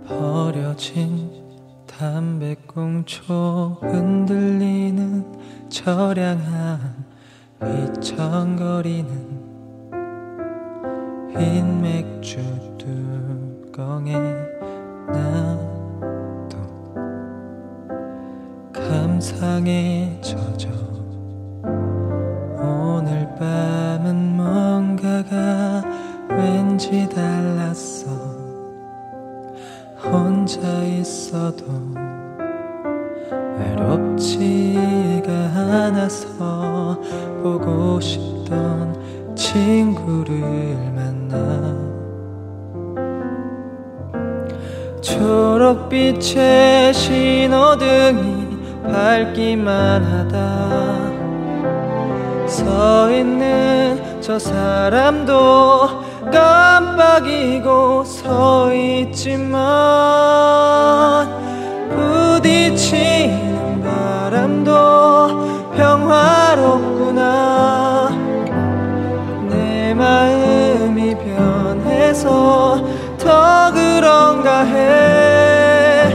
버려진 담배꽁초 흔들리는 저량한 휘청거리는 흰 맥주 뚜껑에 나도 감상에 젖어 오늘 밤은 뭔가가 왠지 달랐어. 혼자 있어도 외롭지가 않아서 보고 싶던 친구를 만나 초록빛의 신호등이 밝기만 하다 서 있는 저 사람도 깜빡이고 서 있지만 부딪히는 바람도 평화롭구나. 내 마음이 변해서 더 그런가 해.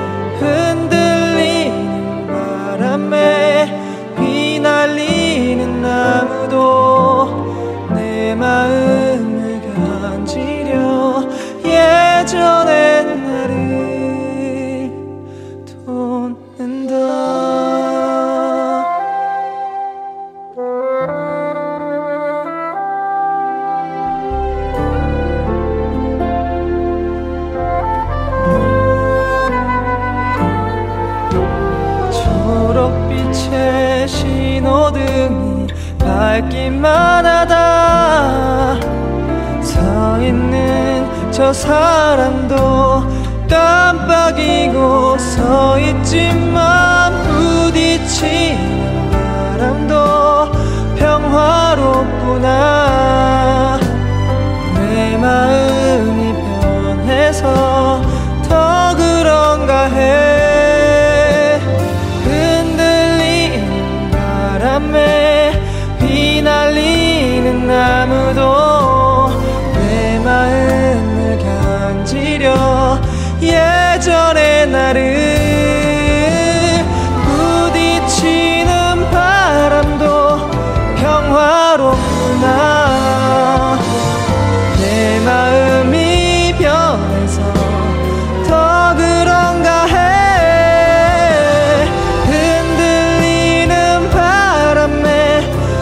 흔들리는 바람에 휘날리는 나무도 내 마음을 간지려 예전의 나를 돋는다. 초록빛의 신호등이 밝기만 하다 서 있는 저 사람도 깜빡이고 서 있지만 부딪히는 바람도 평화롭구나. 내 마음이 변해서 더 그런가 해. 흔들리는 바람에 휘날리는 나무도 내 마음을 간지려 예전의 나를 부딪히는 바람도 평화롭구나. 내 마음이 변해서 더 그런가 해. 흔들리는 바람에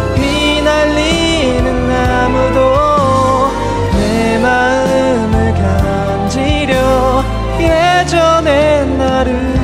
휘날리는 나무도 내 마음을 간지려 예전의 나를